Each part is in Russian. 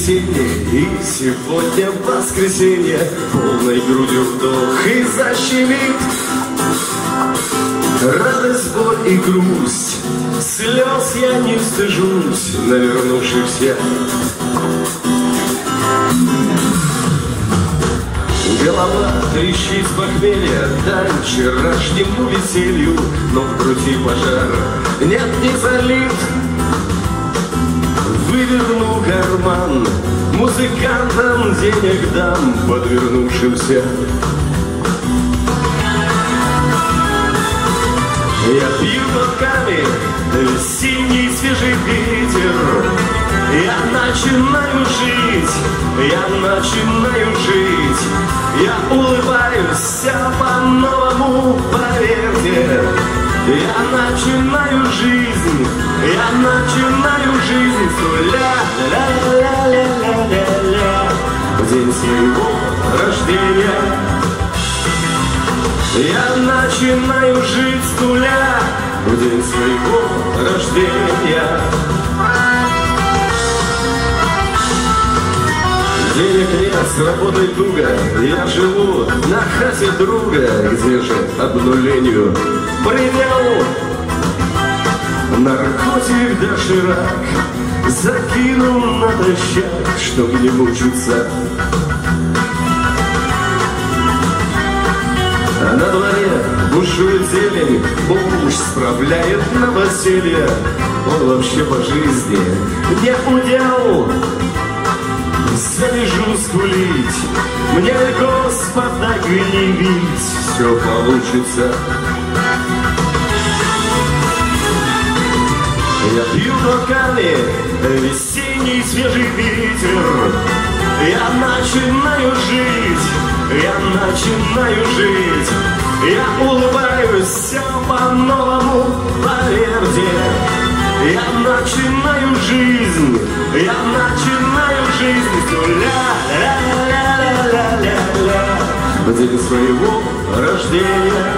весенний, и сегодня воскресенье. Полной грудью вдох и защемит радость, боль и грусть. Слез я не стыжусь навернувшихся. Голова трещит с похмелья, дай вчерашнему веселью, но в груди пожар, нет, не залит. Выверну карман, музыкантам денег дам, подвернувшимся. Я пью глотками весенний свежий ветер. Я начинаю жить, я начинаю жить. Я улыбаюсь, все по-новому, поверьте. Я начинаю жизнь, я начинаю жизнь с нуля. Ля-ля-ля-ля-ля-ля. В день своего рождения я начинаю жить с нуля. В день своего рождения. Денег нет, с работой туго. Я живу на хате друга. Где же обнулению предел? Наркотик доширак закинул на дощак, чтоб не мучиться. А на дворе бушует зелень, муж справляет новоселье. Он вообще по жизни не удел. Залежу скулить, мне Господа гневить, все получится. Я пью глотками весенний свежий ветер. Я начинаю жить, я начинаю жить. Я улыбаюсь, все по-новому, поверьте. Я начинаю жизнь, я начинаю жизнь с нуля. Ля-ля-ля-ля-ля-ля. В день своего рождения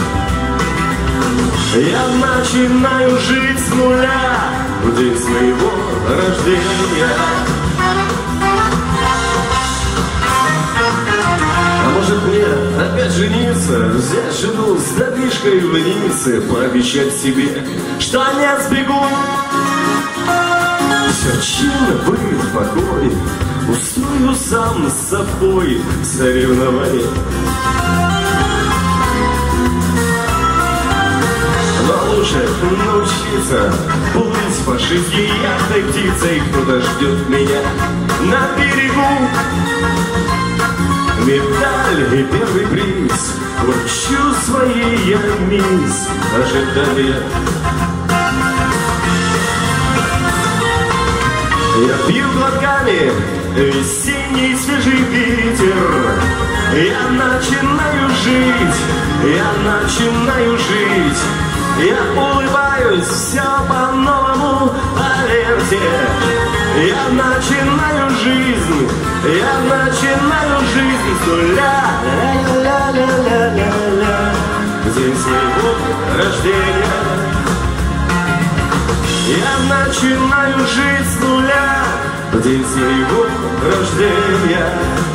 я начинаю жить с нуля. В день своего рождения. А может мне опять жениться, взять жену с добишкой в Ницце, пообещать себе, что не сбегу. Все чинно, быт, покой, устрою сам с собой соревнование. Но лучше научиться плыть по жизни яхтой птицей. Кто-то ждет меня на берегу. Медаль и первый приз вручу своей я мисс ожидания. Я пью глотками весенний свежий ветер. Я начинаю жить, я начинаю жить. Я улыбаюсь, все по-новому, поверьте. Я начинаю жизнь, я начинаю жизнь с нуля. Ля-ля-ля-ля-ля-ля. В день своего рождения я начинаю жить с нуля. В день своего рождения.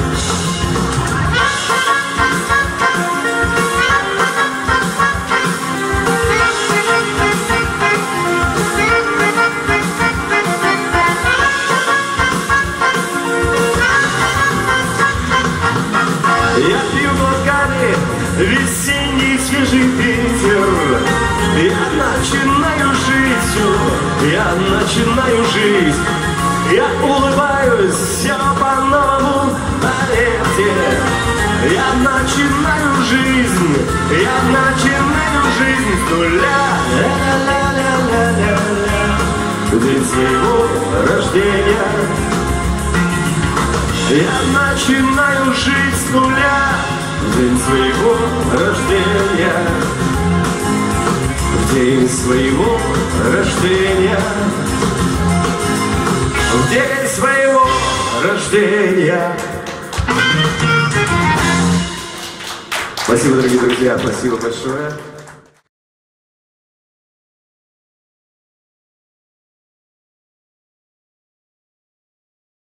Я пью глотками весенний свежий ветер. Я начинаю жить, я начинаю жить. Я улыбаюсь, все по-новому, поверьте. Я начинаю жизнь, я начинаю жизнь с нуля. Ля-ля-ля-ля-ля-ля. В день своего рождения я начинаю жить с нуля. В день своего рождения. В день своего рождения. В день своего рождения. Спасибо, дорогие друзья, спасибо большое.